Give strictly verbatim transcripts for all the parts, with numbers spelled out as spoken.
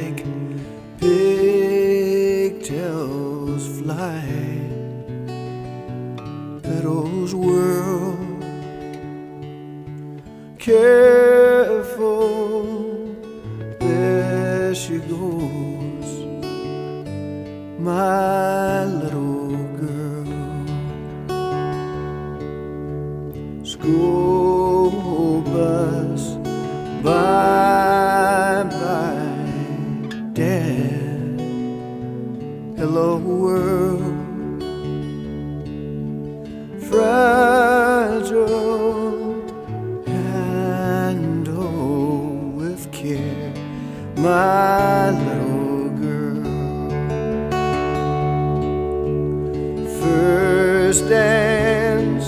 like pigtails fly. Petals whirl, careful, there she goes, my little girl. School bus, bye bye, Dad. Hello world, fragile, handle with care, my little girl. First dance,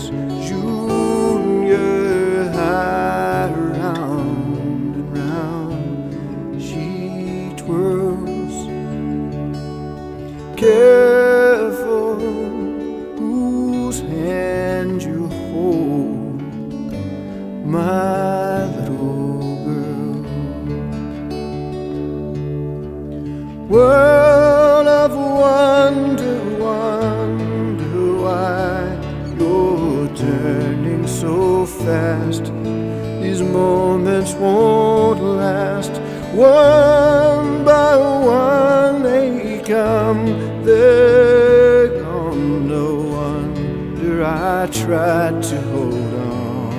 junior high, round and round she twirls. Careful whose hand you hold, my little girl. World of wonder, wonder why you're turning so fast. These moments won't last. One by one they come, they're gone. No wonder I tried to hold on.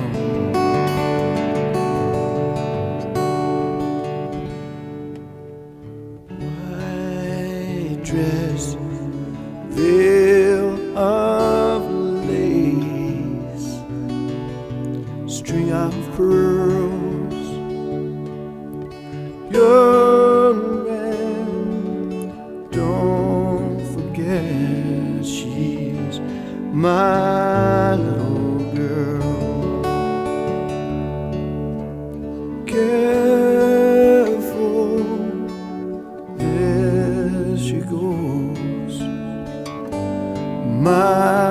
White dress, veil of lace, string of pearls, young man, don't forget she's my little girl. Careful, there she goes, my